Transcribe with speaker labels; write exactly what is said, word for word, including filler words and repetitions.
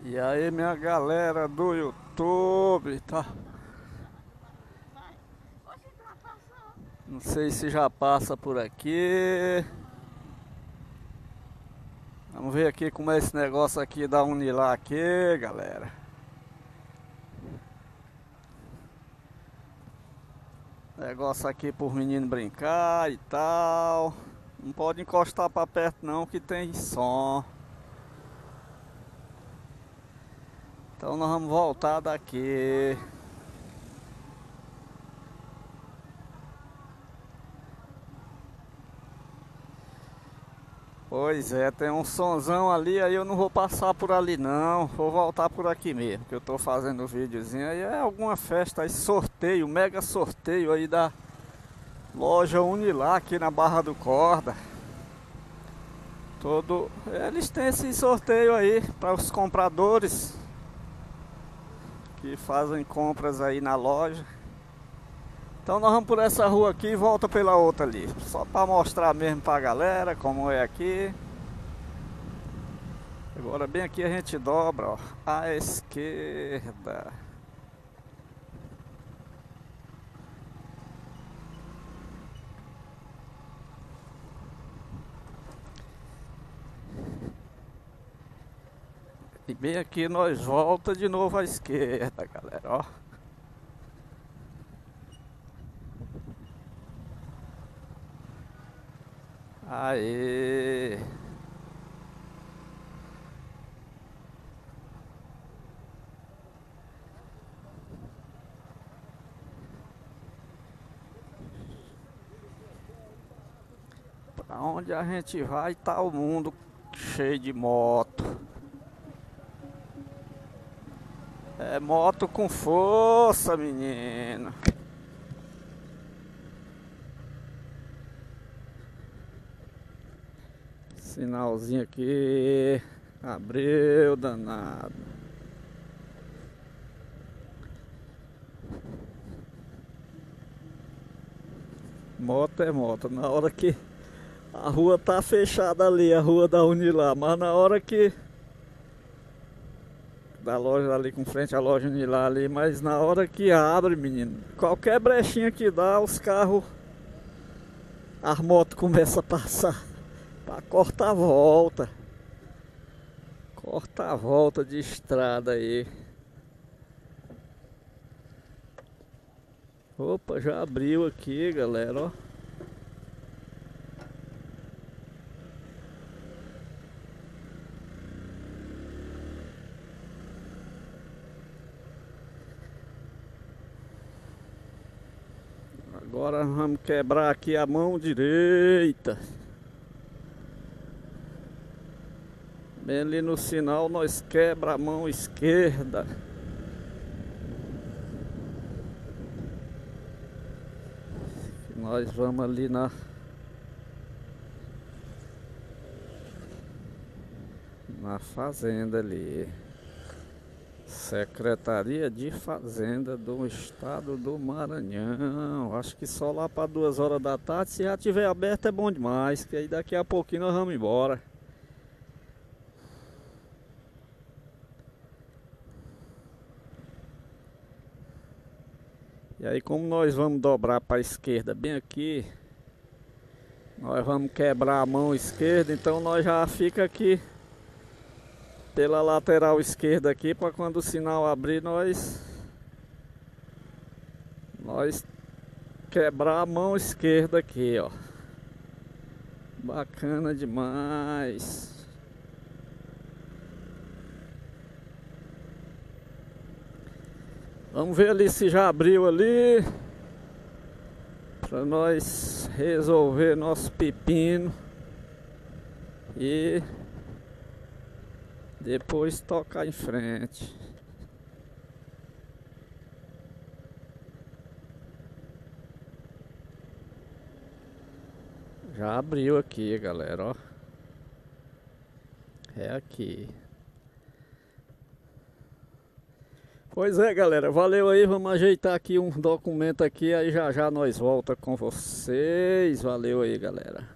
Speaker 1: E aí, minha galera do YouTube, tá? Não sei se já passa por aqui. Vamos ver aqui como é esse negócio aqui da Unilar aqui, galera. Negócio aqui por menino brincar e tal. Não pode encostar pra perto não, que tem som. Então nós vamos voltar daqui. Pois é, tem um sonzão ali, aí eu não vou passar por ali não. Vou voltar por aqui mesmo, que eu tô fazendo o videozinho. Aí é alguma festa aí, sorteio, mega sorteio aí da loja Unilar aqui na Barra do Corda. Todo, eles têm esse sorteio aí para os compradores que fazem compras aí na loja. Então nós vamos por essa rua aqui e volta pela outra ali, só para mostrar mesmo pra galera como é aqui. Agora bem aqui a gente dobra, ó, à esquerda. E bem aqui nós volta de novo à esquerda, galera, ó. Aê! Pra onde a gente vai tá o mundo cheio de moto. É moto com força, menino. Sinalzinho aqui. Abriu, danado. Moto é moto. Na hora que a rua tá fechada ali, a rua da Unilar, mas na hora que da loja ali com frente à loja Unilar ali, mas na hora que abre, menino, qualquer brechinha que dá, os carros, as motos começam a passar para cortar a volta. Corta a volta de estrada aí. Opa, já abriu aqui, galera, ó. Agora vamos quebrar aqui a mão direita. Bem ali no sinal nós quebra a mão esquerda. Nós vamos ali na na fazenda ali. Secretaria de Fazenda do Estado do Maranhão. Acho que só lá para duas horas da tarde. Se já tiver aberto é bom demais, que aí daqui a pouquinho nós vamos embora. E aí, como nós vamos dobrar para a esquerda bem aqui, nós vamos quebrar a mão esquerda, então nós já fica aqui pela lateral esquerda aqui, para quando o sinal abrir nós nós quebrar a mão esquerda aqui, ó. Bacana demais. Vamos ver ali se já abriu ali, para nós resolver nosso pepino e depois tocar em frente. Já abriu aqui, galera, ó. É aqui. Pois é, galera, valeu aí, vamos ajeitar aqui um documento aqui, aí já já nós volta com vocês. Valeu aí, galera.